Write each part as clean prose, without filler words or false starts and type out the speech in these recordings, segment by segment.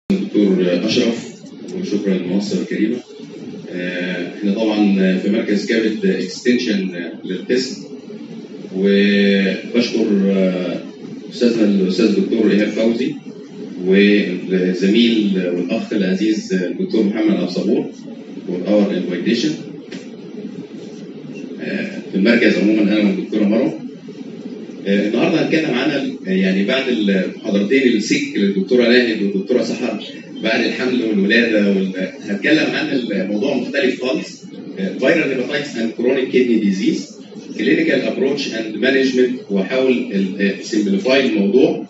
دكتور أشرف، وشكرا للمنصة الكريمة. احنا طبعا في مركز كابت اكستنشن للقسم، وبشكر استاذنا الاستاذ الدكتور ايهاب فوزي والزميل والاخ العزيز الدكتور محمد عبد الصبور for our invitation. في المركز عموما انا والدكتوره مروه. النهارده هنتكلم عن يعني بعد المحاضرتين السك للدكتوره ناهد والدكتوره سحر بعد الحمل والولاده هنتكلم عن الموضوع مختلف خالص. فيرال هيباتايتس اند كرونيك كيدني ديزيز، كلينيكال ابروتش اند مانجمنت، واحاول سمبليفاي الموضوع.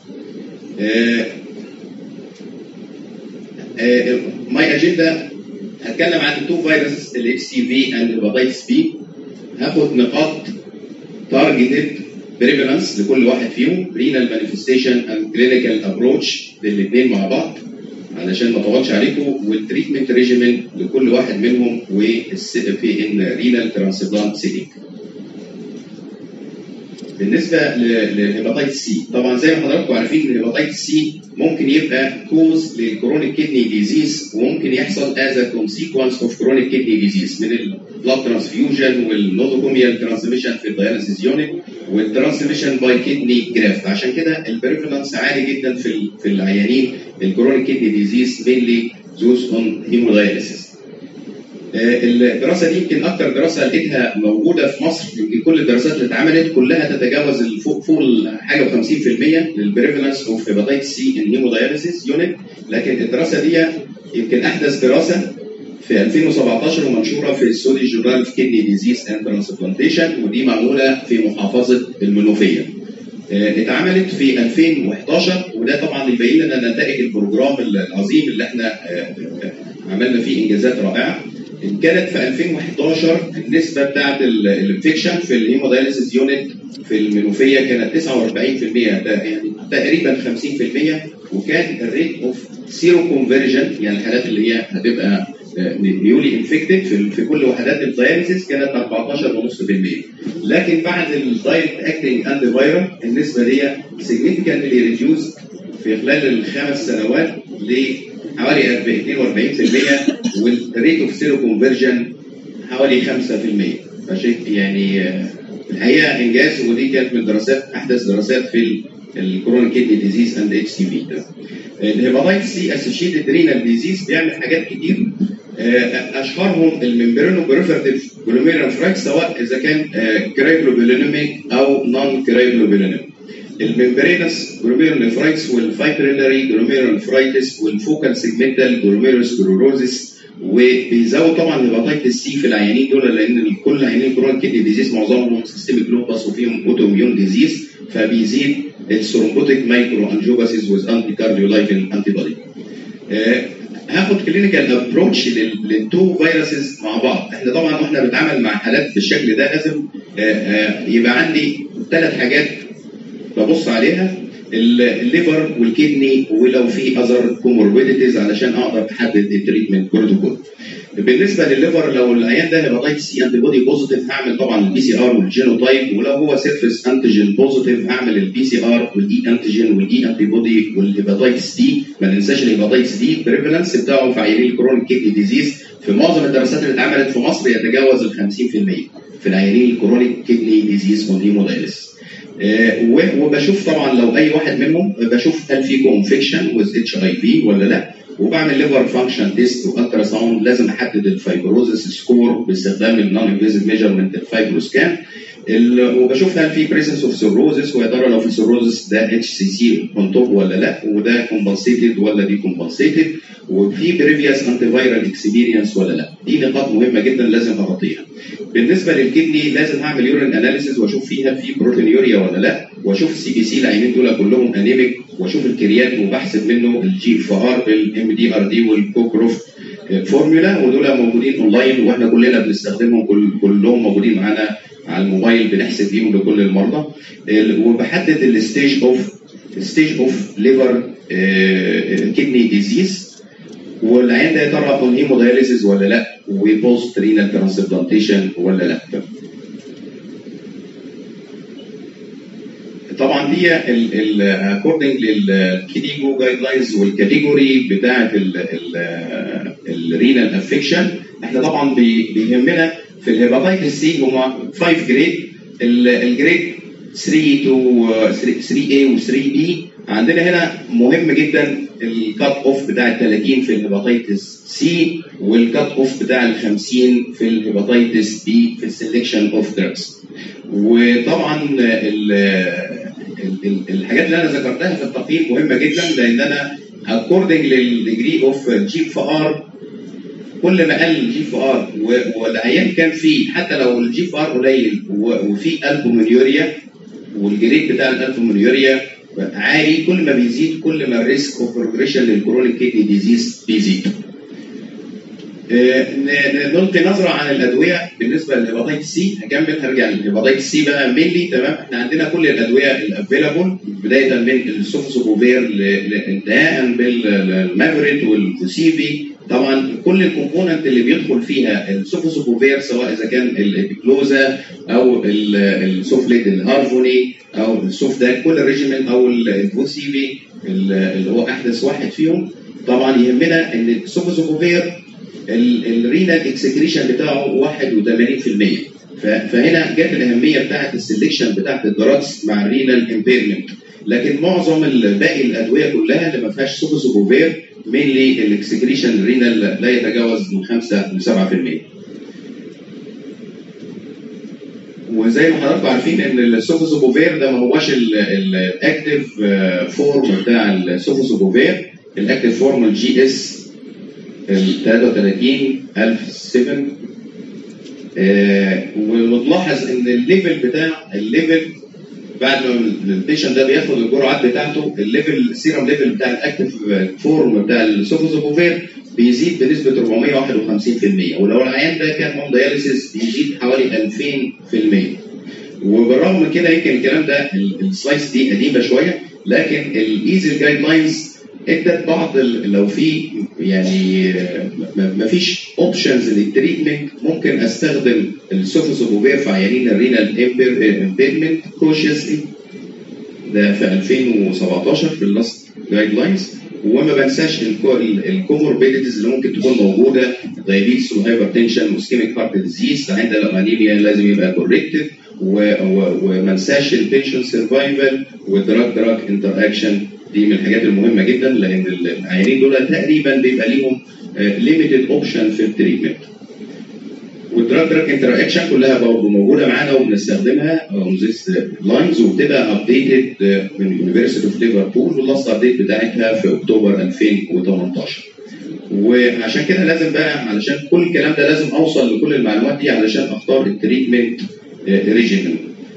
ماي اجندا هتكلم عن التو فيروس الاتش سي في اند هيباتايتس بي. هاخد نقاط تارجتد بريفالنس لكل واحد فيهم، رينال مانيفستيشن اند كلينيكال ابروتش للاثنين مع بعض علشان ما اطولش عليكم، والتريتمنت ريجيمنت لكل واحد منهم، وفي ان رينال ترانسبلانت سيتنج. بالنسبه للهيباتايتس سي، طبعا زي ما حضراتكم عارفين ان الهيباتايتس سي ممكن يبقى كوز للكرونيك كيدني ديزيز، وممكن يحصل از كونسيكونس اوف كرونيك كيدني ديزيز من البلاد ترانسفيوجن والنوزوكوميال ترانسميشن في الدياليسيس يونت والترانسميشن باي كيدني جرافت. عشان كده البريفالنس عالي جدا في العيانين الكرونيك كيدني ديزيز مينلي ذوز اون هيموداياليسيس. الدراسه دي يمكن اكثر دراسه لقيتها موجوده في مصر، يمكن كل الدراسات اللي اتعملت كلها تتجاوز فوق حاجه و50% للبريفالنس اوف هيباتايتس سي ان هيموداياليسيس يونت. لكن الدراسه دي يمكن احدث دراسه في 2017 ومنشوره في السودي جورنال في كيدني ديزيز اند ترانسبلانتيشن، ودي معموله في محافظه المنوفيه. اتعملت في 2011، وده طبعا يبين لنا نتائج البروجرام العظيم اللي احنا عملنا فيه انجازات رائعه. كانت في 2011 النسبه بتاعت الانفكشن في الهيموداياليسيس يونت في المنوفيه كانت 49%، يعني تقريبا 50%، وكان الريت اوف سيرو كونفرجن، يعني الحالات اللي هي هتبقى نيولي انفكتد في كل وحدات الداياليسيس كانت 14.5%. لكن بعد الدايركت اكتنج اند فايرال النسبه دي سيجنيفيكانتلي ريديوز في خلال ال5 سنوات لحوالي 42%، والريت اوف سيرو كونفرجن حوالي 5%. فشيء يعني الحقيقه انجاز، ودي كانت من الدراسات احدث دراسات في الكرونيك كيدني ديزيز اند اتش سي في. الهيباتايتس سي اسوشيتد رينال ديزيز بيعمل حاجات كتير، اشهرهم الممبرينو بريفرتيف جلوميرولونيفرايتس، سواء اذا كان كرايجلوبولينيميك او نون كرايجلوبولينيميك. الممبرينس جلوميرولونيفرايتس والفايبريلاري جلوميرولونيفرايتس والفوكال سيجمنتال جلوميروسكلوروزس. وبيزود طبعا الهيباتايتس سي في العيانين دول، لان كل عيانين كرونيك كيدني ديزيز معظمهم سيستميك لوباس وفيهم اوتو اميون ديزيز، فبيزيد الثرومبوتيك مايكرو انجيوباسيس ويز انتي كارديولايتين انتي بودي. هاخد كلينيكال ابروتش للتو فيروسز مع بعض. احنا طبعا واحنا بنتعامل مع حالات بالشكل ده لازم يبقى عندي 3 حاجات ببص عليها: الليفر والكدني، ولو في اذر كوموربيديتيز علشان اقدر احدد التريتمنت بروتوكول. بالنسبه للليفر، لو العيان ده هيباتايتس سي انتي بودي بوزيتيف هعمل طبعا البي سي ار والجينوتايب، ولو هو سيرفيس انتيجين بوزيتيف هعمل البي سي ار والاي انتيجين والاي انتي بودي والهيباتايتس دي. ما ننساش الهيباتايتس دي البريفالنس بتاعه في عيانين الكرونيك كيدني ديزيز في معظم الدراسات اللي اتعملت في مصر يتجاوز ال 50% في العيانين الكرونيك كيدني ديزيز اون هيمودايليسيس. وبشوف طبعا لو اي واحد منهم بشوف هل في كونفكشن ويز اتش اي في ولا لا، وبعمل ليفر فانكشن تيست والترا ساوند. لازم احدد الفايبروزس سكور باستخدام النون انفيزيف ميجرمنت الفايبروسكان، وبشوف هل في بريسنس اوف سيروزس، ويا ترى لو في سيروزس ده اتش سي سي اون توب ولا لا، وده كومبنسيتد ولا دي كومبنسيتد، وفي بريفيوس انتي فايرال اكسبيرينس ولا لا. دي نقاط مهمه جدا لازم اغطيها. بالنسبه للكدني لازم هعمل يورين اناليسيس واشوف فيها في بروتينيوريا ولا لا، واشوف السي بي سي العينين دول كلهم انيميك، واشوف الكريات وبحسب منه الجي اف ار بالام دي ار دي والكوكروف فورمولا، ودول موجودين اونلاين واحنا كلنا بنستخدمهم، كلهم موجودين معانا على الموبايل بنحسب بيهم لكل المرضى. وبحدد الستيج اوف ليفر كدني ديزيز، والعيان ده يا ترى اون هيموداياليسيس ولا لا، وبوست رينال ترانسبلانتيشن ولا لا. طبعا طبعا دي اكوردنج للكيديجو جايد لاينز والكاتيجوري بتاعه الرينال افكشن. احنا طبعا بيهمنا في الهيباتيتس سي هما 5 جريد. الجريد 3 تو 3A و 3B عندنا هنا مهم جدا الكات اوف بتاع ال 30 في الهيباتيتس سي والكات اوف بتاع ال 50 في الهيباتيتس بي في السلكشن اوف دراجز. وطبعا الحاجات اللي انا ذكرتها في التقييم مهمه جدا، لان انا اكوردنج للديجري اوف جي اف ار كل ما قل الجي اف ار والعيان كان فيه حتى لو الجي اف ار قليل وفي البومينيوريا والجريد بتاع الالبومينيوريا عالي، كل ما بيزيد كل ما الريسك اوف بروجريشن للكرونيك كيدني ديزيز بيزيد. نلقي نظره عن الادويه بالنسبه للهيباتيتس سي. هكمل هرجع للهيباتيتس سي بقى مينلي. تمام، احنا عندنا كل الادويه الافيلابل بدايه من السوفوسوبوفير انتهاء بالمافريت والفوسيفي. طبعا كل الكومبوننت اللي بيدخل فيها السوفوسوبوفير سواء اذا كان الابيكلوزا او السوفليت الهارفوني او السوفداك كل الريجيمنت او الفوسيفي اللي هو احدث واحد فيهم. طبعا يهمنا ان السوفوسوبوفير الرينال اكسكريشن بتاعه 81%. فهنا جت الاهميه بتاعت السلكشن بتاعت الدراجز مع الرينال امبيرمنت. لكن معظم باقي الادويه كلها اللي ما فيهاش سوفوسوبوفير مينلي الاكسكريشن الرينال لا يتجاوز من 5 ل 7%. وزي ما حضراتكم عارفين ان السوفوسوبوفير ده ما هوش الاكتيف فورم بتاع السوفوسوبوفير. الاكتيف فورم الجي اس ال 33007. ونلاحظ ان الليفل بعد ما البيشنت ده بياخد الجرعات بتاعته السيرم ليفل بتاع الاكتيف فورم بتاع السوفوسوبوفير بيزيد بنسبه 451%، ولو العيان ده كان اون دياليسيس بيزيد حوالي 2000%. وبالرغم من كده يمكن الكلام ده السلايس دي قديمه شويه، لكن الايزي جايد لاينز ادت بعض لو في يعني ما فيش اوبشنز للتريتمنت ممكن استخدم السوفوسوبوفير في عيانين الرينال امبيرمنت كوشيسلي. ده في 2017 في اللاست جايد لاينز. وما بنساش الكوموربيديتيز اللي ممكن تكون موجوده، دايابيتس وهايبرتنشن وسكيميك هارت ديزيز عند الانيميا لازم يبقى كوركتد. وما ننساش البيشنت سرفايفل ودراج انتر اكشن. دي من الحاجات المهمه جدا لان العيانين دول تقريبا بيبقى ليهم ليميتد اوبشن في التريتمنت. والدراج انتر اكشن كلها برضه موجوده معانا وبنستخدمها اون ذيس لاينز وبتبقى ابديتد من يونيفرسيتي اوف ليفربول واللاست ابديت بتاعتها في اكتوبر 2018. وعشان كده لازم بقى علشان كل الكلام ده لازم اوصل لكل المعلومات دي علشان اختار التريتمنت ريجيمن.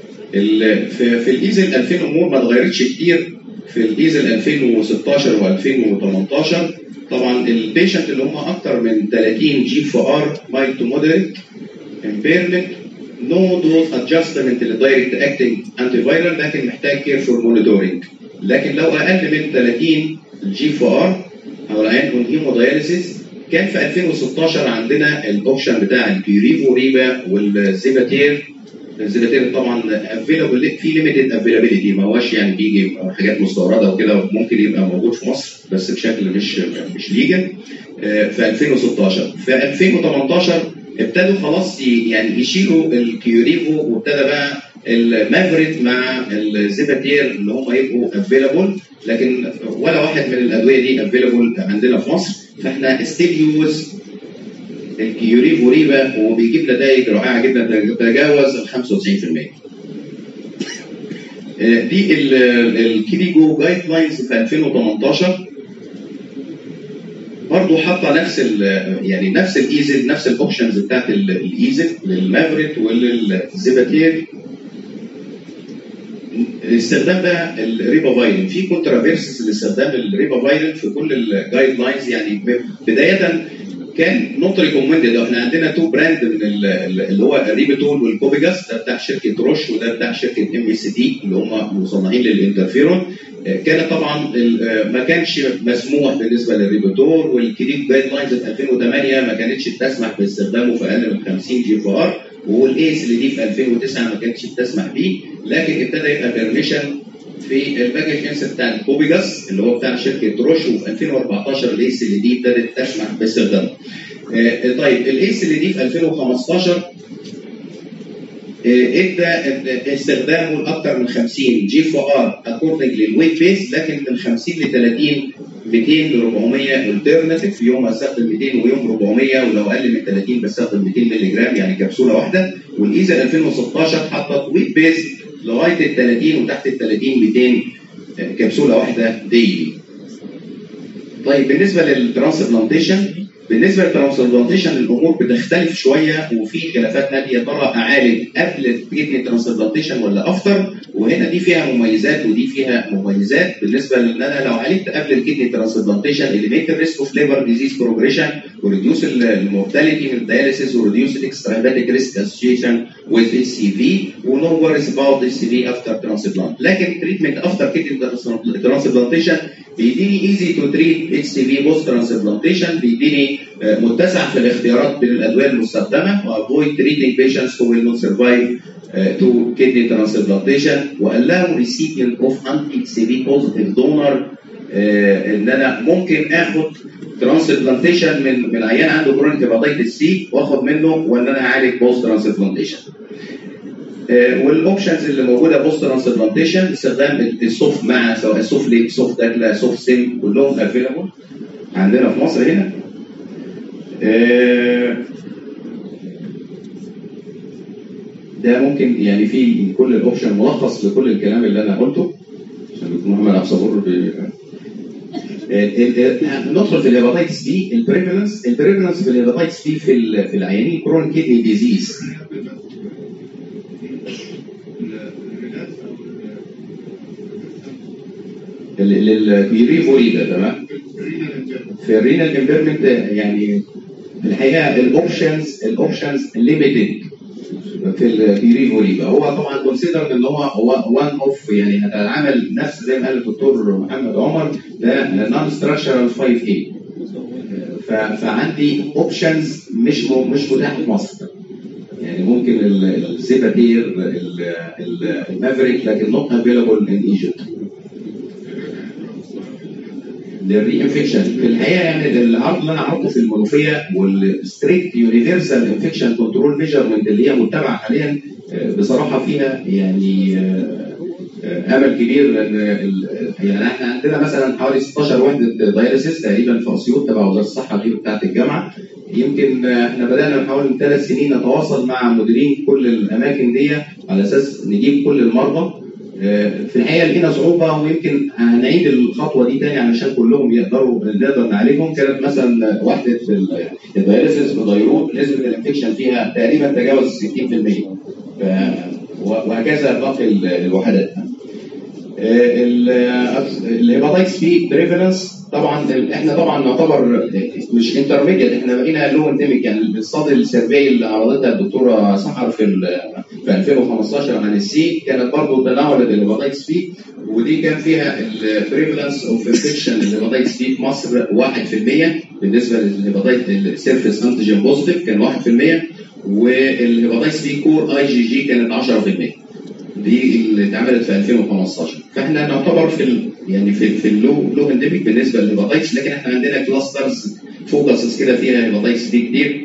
في الايزل 2000 الامور ما اتغيرتش كتير. في الايزل 2016 و2018 طبعا البيشنت اللي هم اكثر من 30 جي اف ار مايلد تو مودريت امبيرمنت نو دوز ادجستمنت للدايركت اكتنج انتي فايرال، لكن محتاج كيرفول مونيتورنج. لكن لو اقل من 30 جي اف ار او العيان اون هيموداياليسيس كان في 2016 عندنا الاوبشن بتاع البيوريفو ريبا والزيباتير. الزيباتير طبعا افيلابل في ليميتد افيلابيلتي، ما هوش يعني بيجي حاجات مستورده وكده، ممكن يبقى موجود في مصر بس بشكل مش ليجل. في 2016 في 2018 ابتدوا خلاص يعني يشيلوا الكيوريفو وابتدى بقى المافريت مع الزيباتير اللي هم يبقوا افيلابل، لكن ولا واحد من الادويه دي افيلابل عندنا في مصر. فاحنا ستيل يوز الكيوريفو ريبا وبيجيب نتائج رائعه جدا تتجاوز ال 95%. دي الكيديجو جايد لاينز في 2018 برضه حاطه يعني نفس الايزل نفس الاوبشنز بتاعت الايزل للمافريت وللزيباتير. استخدام بقى الريبافايرين في كونترافيرسز لاستخدام الريبافايرين في كل الجايد لاينز. يعني بدايه كان نوت ريكومندد. احنا عندنا تو براند من اللي هو الريبيتول والكوبيجاس، ده بتاع شركه روش وده بتاع شركه MSD اللي هم مصنعين للانترفيرون. كانت طبعا ما كانش مسموح بالنسبه للريبيتول، والكريم جايد لاينز في 2008 ما كانتش بتسمح باستخدامه في اقل من 50 جي اف ار، والايس اللي دي في 2009 ما كانتش بتسمح بيه، لكن ابتدى يبقى بيرميشن في الباكج انسر بتاع الكوبيجاس اللي هو بتاع شركه روش، وفي 2014 الايس ال دي ابتدت تسمح باستخدامه. طيب الايس ال دي في 2015 ادى استخدامه لاكثر من 50 جي اف ار اكوردنج للويت بيس، لكن من 50 ل 30 200 ل 400 الترناتيف، يوم استخدم 200 ويوم 400، ولو اقل من 30 بستخدم 200 مللي جرام يعني كبسوله واحده. والايزا 2016 حطت ويت بيس لغايه ال 30 وتحت ال 30 200 كبسوله واحده ديلي. طيب بالنسبه للترانسبلانتيشن، الامور بتختلف شويه وفي خلافات ناديه، يا ترى اعالج قبل الكدني ترانسبلانتيشن ولا افتر؟ وهنا دي فيها مميزات ودي فيها مميزات. بالنسبه لان انا لو عالجت قبل الكدني ترانسبلانتيشن اليميت الريسك اوف ليفر ديزيز بروجريشن، وريديوس المورتاليتي من الدياليسيس، وريديوس الاكسترا هيباتيك ريسك اسوشيشن وذ اتش سي في، ونو وريز اباوت اتش سي في افتر ترانسبلانت. لكن تريتمنت افتر كدني ترانسبلانتيشن بيديني ايزي تو تريت اتش سي في بوست ترانسبلانتيشن، بيديني متسع في الاختيارات بين الادويه المستخدمه، وافويد تريتنج بيشنتس هو ويل نوت سرفايف تو كدني ترانسبلانتيشن، والاو ريسيبينت اوف انتي اتش سي في بوزيتيف دونر ان انا ممكن اخد ترانسبلانتيشن من عيان عنده كرونيك هيباتيتس سي واخد منه وان انا اعالج بوست ترانسبلانتيشن. والاوبشنز اللي موجوده بوست ترانسبلانتيشن استخدام السوف مع سواء السوف ليك، سوف داكلا، سوف سيم، كلهم افيلابل عندنا في مصر هنا. ده ممكن يعني في كل الاوبشن ملخص لكل الكلام اللي انا قلته عشان دكتور محمد عبد الصبور ندخل في الهيباتيتس بي. البريفالنس في الهيباتيتس بي في العيانين كرونيك كيدني ديزيز للبيريفوريدا، تمام. في الرينال امبيرمنت يعني الحقيقه الاوبشنز ليميتد في البيريفوريدا. هو طبعا كونسيدر ان هو وان اوف، يعني هتعمل نفس زي ما قال الدكتور محمد عمر، ده نون ستراكشرال 5A. فعندي اوبشنز مش متاحه في مصر، يعني ممكن السيباتير، المافريك، لكن نوت افيلابل ان ايجيبت. للري انفكشن في الحقيقه يعني العرض اللي انا عرضته في المنوفيه والستريكت يونيفرسال انفكشن كنترول ميجرمنت اللي هي متبعه حاليا بصراحه فيها يعني امل كبير، لان يعني احنا عندنا مثلا حوالي 16 وحده داياليسيس تقريبا في اسيوط تبع وزاره الصحه غير بتاعه الجامعه. يمكن احنا بدانا من حوالي 3 سنين نتواصل مع مديرين كل الاماكن دي على اساس نجيب كل المرضى. في الحقيقه لقينا صعوبه، ويمكن هنعيد الخطوه دي تاني علشان كلهم نقدر نعالجهم. كانت مثلا وحده الداياليسيس في ديروت نسبه الانفكشن فيها تقريبا تجاوز 60%، وهكذا باقي الوحدات. الهيباتيتس بي بريفالنس طبعا احنا طبعا نعتبر مش انترميديت، احنا بقينا لو انديميك. يعني الاستادي السيرفي اللي عرضتها الدكتوره سحر في 2015 عن السي كانت برضه تناولت الهيباتيتس بي، ودي كان فيها البريفالنس اوف انفكشن الهيباتيتس بي في مصر 1%. بالنسبه للهيباتيتس السيرفيس انتيجين بوزيتيف كان 1%، والهيباتيتس بي كور اي جي جي كانت 10%. دي اللي اتعملت في 2015. فاحنا نعتبر في اللو انديميك بالنسبه للهيباتيتس، لكن احنا عندنا كلاسترز فوكسز كده فيها هيباتيتس دي كتير.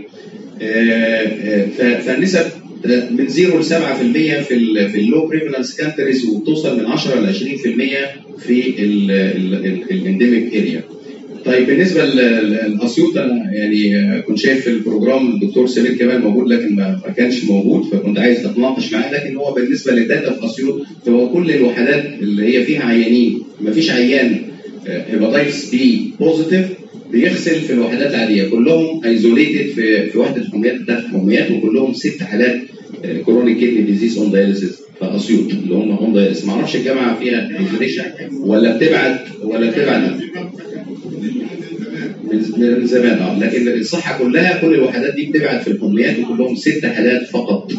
فالنسب من 0 ل 7% في اللو بريفالنس كانتريز، وبتوصل من 10 ل 20% في الانديميك اريا. طيب بالنسبه لاسيوط انا يعني كنت شايف في البروجرام الدكتور سمير كمال موجود، لكن ما كانش موجود، فكنت عايز اتناقش معاه. لكن هو بالنسبه للداتا في اسيوط فهو كل الوحدات اللي هي فيها عيانين ما فيش عيان هيباتيتس بي بوزيتيف بيغسل في الوحدات العاديه، كلهم ايزوليتد في وحده الحميات بتاعت الحميات، وكلهم 6 حالات كرونيك كيدني ديزيز اون داياليسيس في اسيوط اللي هم اون داياليسيس. ما اعرفش الجامعه فيها ايزوليشن ولا بتبعد من زمان. لكن الصحه كلها كل الوحدات دي بتبعد في الحميات، وكلهم 6 حالات فقط.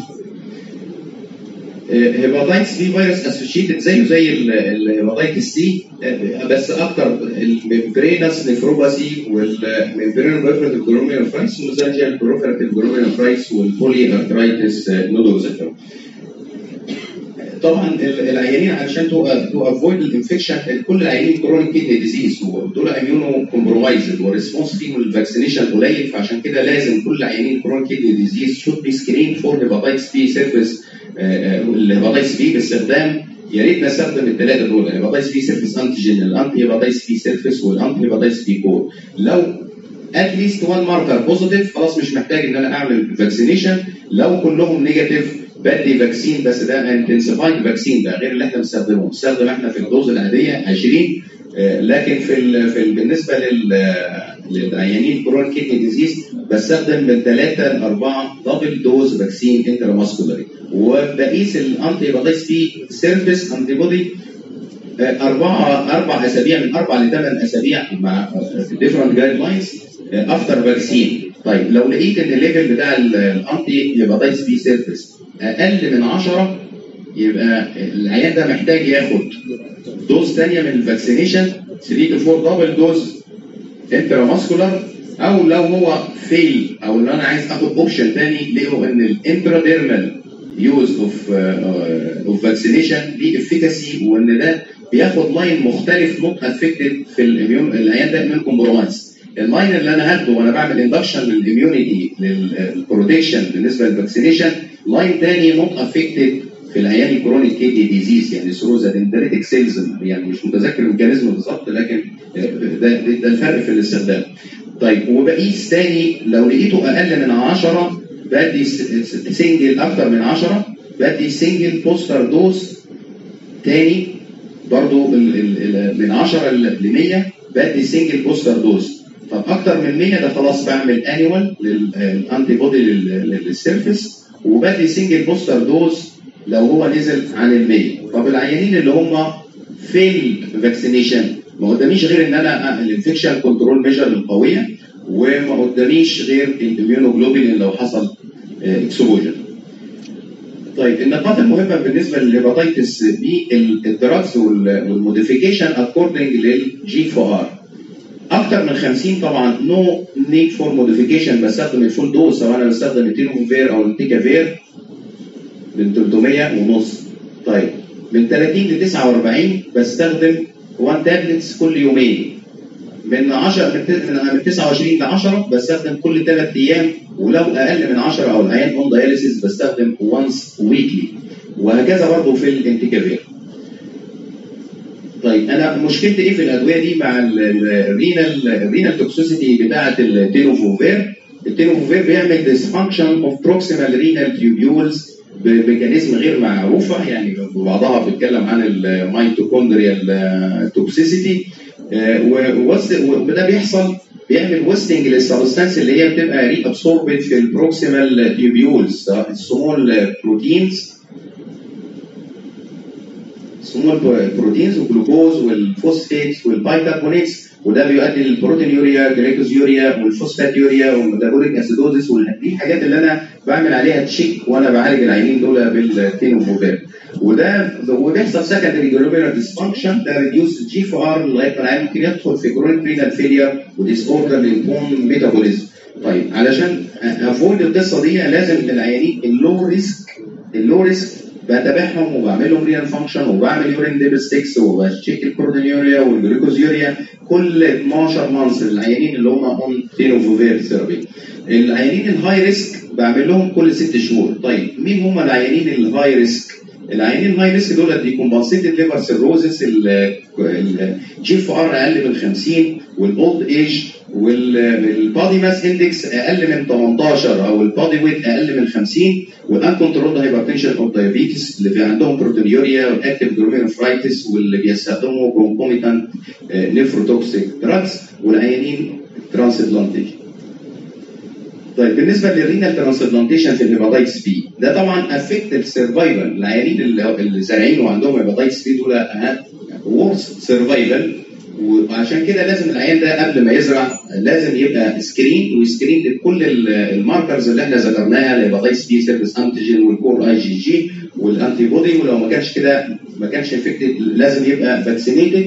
هيباتيتس بي فيروس اسوشيتد زي الهيباتيتس سي، بس اكتر الممبرينس نيفروباثي والممبرينال بريفراتيف جلوميرولوفرايتس والميزانجيال بريفراتيف جلوميرولوفرايتس والبولي ارترايتس نودوزيتر. طبعا العيانين علشان تو افويد الانفكشن، كل العيانين كرونيك كيدني ديزيز ودول اميونو كومبرومايزد والريسبونس فيهم للفاكسينيشن قليل، فعشان كده لازم كل العيانين كرونيك كيدني ديزيز شود بي سكرين فور هيباتايتس بي سيرفيس. الهيباتايتس بي باستخدام، يا ريت نستخدم الثلاثه دول، الهيباتايتس بي سيرفيس انتيجين، الانتي هيباتايتس بي سيرفيس، والانتي هيباتايتس بي كور. لو اتليست 1 ماركر بوزيتيف خلاص مش محتاج ان انا اعمل فاكسينيشن. لو كلهم نيجاتيف بدي فاكسين، بس ده انتنسيفايد فاكسين، ده غير اللي احنا بنستخدم احنا في الدوز العاديه 20. لكن بالنسبه للعيانين كرونيك كيدني ديزيز بستخدم من 3 ل 4 دبل دوز فاكسين انتراماسكولاري، وبقيس الانتي هيباتايتس بي سيرفيس انتي بودي 4 اسابيع، من 4 ل 8 اسابيع مع ديفرنت جايد لاينز افتر فاكسين. طيب لو لقيت ان الليفل بتاع الانتي هيباتايتس بي سيرفيس اقل من 10 يبقى العيان ده محتاج ياخد دوز ثانيه من الفاكسينيشن 3 to 4 دبل دوز انتراماسكولار، او لو هو فيل او لو انا عايز اخد اوبشن ثاني لقوا ان الانتراديرمال يوز اوف فاكسينيشن ليه افيكاسي، وان ده بياخد لاين مختلف نوت افكتد في العيان ده اميون كومبرومايز. اللاين اللي انا هاخده وانا بعمل اندكشن للاميونيتي للبروتكشن بالنسبه للفاكسينيشن لاين ثاني نوت افكتد في العيان الكرونيك كيدني ديزيز، يعني سروزا دندريتك سيلز، يعني مش متذكر الميكانيزم بالظبط، لكن ده الفرق في الاستخدام. طيب وبقيس ثاني لو لقيته اقل من 10 بدي سنجل، اكتر من 10 بدي سنجل بوستر دوز ثاني برضو من 10 ل 100 بدي سنجل بوستر دوز. طب اكتر من 100 ده خلاص بعمل انيوال للانتي بودي للسيرفيس، وبدي سنجل بوستر دوز لو هو نزل عن ال 100. طب العيانين اللي هم فيل فاكسينيشن ما قداميش غير ان انا الانفكشن كنترول ميجر القويه، وما قداميش غير الاميونوجلوبولين لو حصل اكسبوجر. طيب النقاط المهمه بالنسبه للهيباتيتس بي الدراجز والموديفيكيشن اكوردنج للجي اف ار. اكتر من 50 طبعا نو نيد فور موديفيكيشن، بستخدم الفول دوز سواء انا بستخدم التينوفير او التيكافير من 300 ونص. طيب من 30 ل 49 بستخدم 1 تابلتس كل يومين. من 29 ل 10 بستخدم كل 3 ايام، ولو اقل من 10 او العيان اون داياليسيس بستخدم وانس ويكلي، وهكذا برضه في الانتيكافير. طيب انا مشكلتي ايه في الادويه دي مع الرينال توكسيسيتي بتاعه التينوفوفير؟ التينوفوفير بيعمل ديسفانكشن اوف بروكسيمال رينال تيوبيولز بميكانيزم غير معروفه، يعني بعضها بيتكلم عن الميتوكوندريال توكسيسيتي، وده بيعمل ويستنج للسبستانس اللي هي بتبقى ري ابسوربد في البروكسيمال تيوبيولز، السمول بروتينز والجلوكوز والفوسفيتس والبايكربونيتس، وده بيؤدي للبروتينيوريا، جليكوزيوريا والفوسفاتيوريا والميتابوليك اسيدوزيس، دي الحاجات اللي انا بعمل عليها تشيك وانا بعالج العيانين دول بالتينوفوفير. وبيحصل سكندري جلوبيولار ديسفانكشن، ده ريديوس جي اف ار لغايه العيان ممكن يدخل في كرونيك رينال فيلير وديس اوردر للبون ميتابوليزم. طيب علشان افويد القصه دي لازم العيانين اللو ريسك بتابعهم وبعمل لهم ريال فانكشن وبعمل يورين ديبستكس وبشيك البروتينيوريا والجلوكوزيوريا كل 12 مانث للعيانين اللي هم اون تينوفوفير ثيرابي. العيانين الهاي ريسك بعمل لهم كل 6 شهور. طيب مين هم العيانين الهاي ريسك؟ العيانين الهاي ريسك دول دي كومبنسيتد ليفر سيروزس، الجي اف ار اقل من 50، والاولد ايج، والبادي ماس اندكس اقل من 18 او البادي ويت اقل من 50، والان كنترول هايبرتنشن اوف دايابيتس اللي في عندهم بروتينيوريا والاكتيف جلوميرولوفرايتس واللي بيستخدموا كونكوميتانت نيفروتوكسيك دراجز، والعيانين ترانسبلانتيشن. طيب بالنسبه للرينال ترانسبلانتيشن في الهيباتيتس بي ده طبعا افكت السرفايفل، العيانين اللي زارعين وعندهم هيباتيتس بي دول ورث سرفايفل، وعشان كده لازم العيان ده قبل ما يزرع لازم يبقى سكرين لكل الماركرز اللي احنا ذكرناها، الهيباتيتس بي سيرفيس انتيجين والكور اي جي جي والانتي بودي، ولو ما كانش كده ما كانش انفكتد لازم يبقى فاكسينيتد،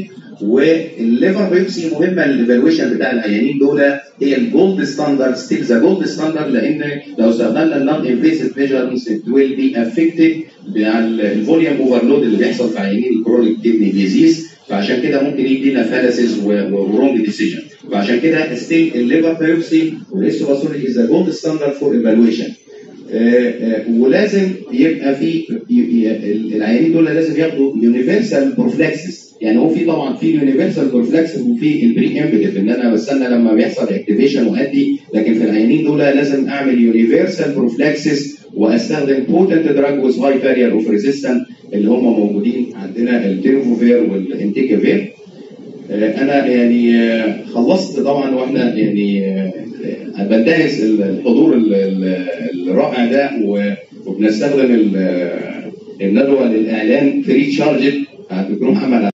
والليفر بايوبسي مهمه للايفالويشن بتاع العيانين دول، هي الجولد ستاندرد، ستيل ذا جولد ستاندرد، لان لو استخدمنا النون انفيسيف ميجرمنتس ات ويل بي افكتد بالفوليوم اوفرلود اللي بيحصل في عيانين الكرونيك كيدني ديزيز، فعشان كده ممكن يدينا فالاسيز ورونج ديسيجن. فعشان كده ستيل الليفر بايوبسي والهيستوباثولوجي از ذا جولد ستاندرد فور ايفالويشن. ولازم يبقى في العيانين دول لازم ياخدوا يونيفرسال بروفلاكسس، يعني هو في طبعا في يونيفرسال بروفلاكسس وفي البري امبيتيف ان انا بستنى لما بيحصل اكتيفيشن وادي، لكن في العيانين دول لازم اعمل يونيفرسال بروفلاكسس واستخدم بوتنت دراج ويز هاي بارير اوف ريزيستنت اللي هم موجودين عندنا التيرفوفير والانتيكافير. انا يعني خلصت طبعا، واحنا يعني بنتهز الحضور الرائع ده، وبنستخدم الندوه للاعلان فري تشارج. هتكونوا محمد